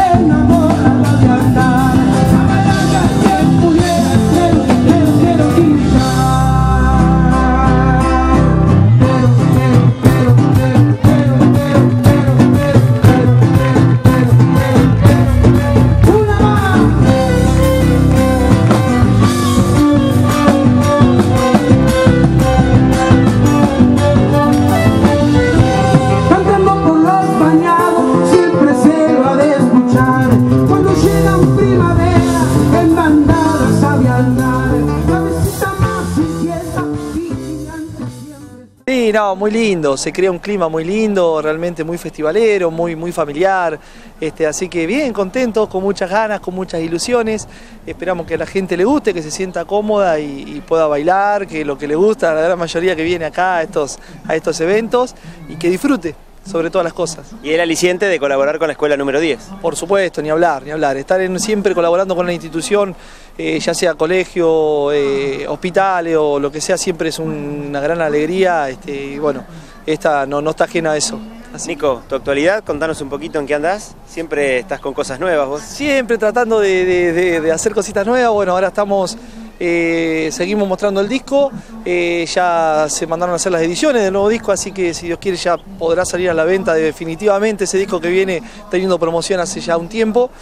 enamorada de andar, a bailar quien pudiera, quiero gritar. Una más. Cantando por los bañados, siempre se lo ha de escuchar. Cuando llega un primavera, en bandada sabe andar. La visita más inquieta, vigilante siempre. Sí, no, muy lindo, se crea un clima muy lindo, realmente muy festivalero, muy familiar, así que bien, contentos, con muchas ganas, con muchas ilusiones. Esperamos que a la gente le guste, que se sienta cómoda y pueda bailar, que lo que le gusta, la gran mayoría que viene acá a estos eventos, y que disfrute sobre todas las cosas. Y el aliciente de colaborar con la escuela número 10. Por supuesto, ni hablar, estar siempre colaborando con la institución, ya sea colegio, hospitales o lo que sea, siempre es una gran alegría, y bueno, esta no está ajena a eso. Así. Nico, tu actualidad, contanos un poquito en qué andás. Siempre estás con cosas nuevas vos. Siempre tratando de hacer cositas nuevas. Bueno, ahora seguimos mostrando el disco, ya se mandaron a hacer las ediciones del nuevo disco, así que si Dios quiere ya podrá salir a la venta definitivamente ese disco que viene teniendo promoción hace ya un tiempo.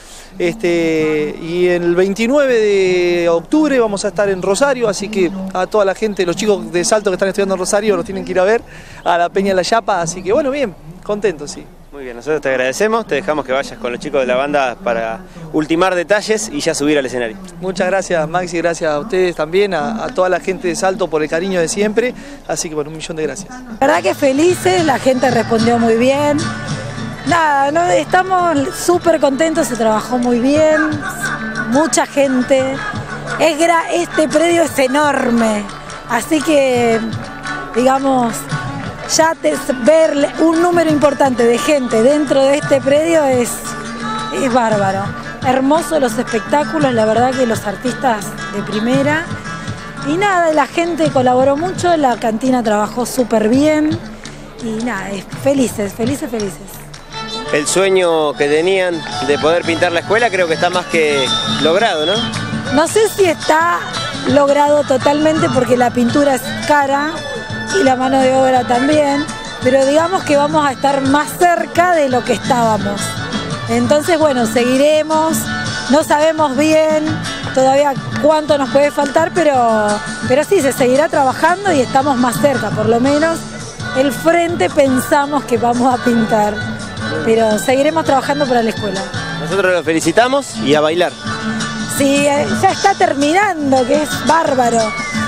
Y el 29 de octubre vamos a estar en Rosario, así que a toda la gente, los chicos de Salto que están estudiando en Rosario los tienen que ir a ver a la Peña La Yapa, así que bueno, bien, contentos, sí. Muy bien, nosotros te agradecemos, te dejamos que vayas con los chicos de la banda para ultimar detalles y ya subir al escenario. Muchas gracias, Maxi, gracias a ustedes también, a toda la gente de Salto por el cariño de siempre, así que bueno, 1.000.000 de gracias. La verdad que felices, la gente respondió muy bien. Nada, ¿no? Estamos súper contentos, se trabajó muy bien, mucha gente. Este predio es enorme, así que, digamos, ya ver un número importante de gente dentro de este predio es bárbaro. Hermosos los espectáculos, la verdad que los artistas de primera. Y nada, la gente colaboró mucho, la cantina trabajó súper bien. Y nada, felices. El sueño que tenían de poder pintar la escuela creo que está más que logrado, ¿no? No sé si está logrado totalmente porque la pintura es cara y la mano de obra también, pero digamos que vamos a estar más cerca de lo que estábamos. Entonces, bueno, seguiremos, no sabemos bien todavía cuánto nos puede faltar, pero sí, se seguirá trabajando y estamos más cerca, por lo menos el frente pensamos que vamos a pintar, pero seguiremos trabajando para la escuela. Nosotros los felicitamos y a bailar. Sí, ya está terminando, que es bárbaro.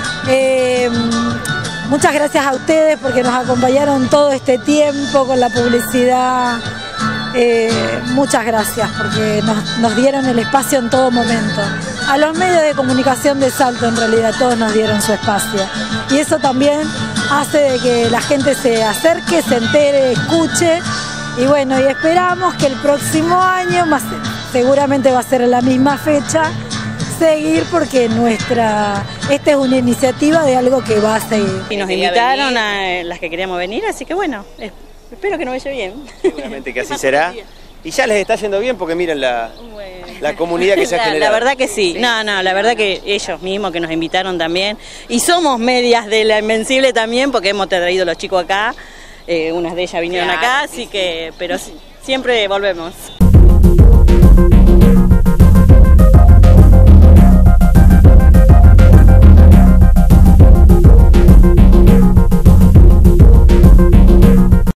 Muchas gracias a ustedes porque nos acompañaron todo este tiempo con la publicidad. Muchas gracias porque nos dieron el espacio en todo momento. A los medios de comunicación de Salto en realidad todos nos dieron su espacio. Y eso también hace de que la gente se acerque, se entere, escuche. Y bueno, y esperamos que el próximo año, seguramente va a ser en la misma fecha, seguir porque esta es una iniciativa de algo que va a seguir. Y nos invitaron a las que queríamos venir, así que bueno, espero que nos vaya bien. Seguramente que así será. Y ya les está yendo bien porque miren la comunidad que se ha generado. La verdad que sí, la verdad que ellos mismos que nos invitaron también. Y somos medias de la Invencible también porque hemos traído los chicos acá, unas de ellas vinieron acá, así que, pero siempre volvemos.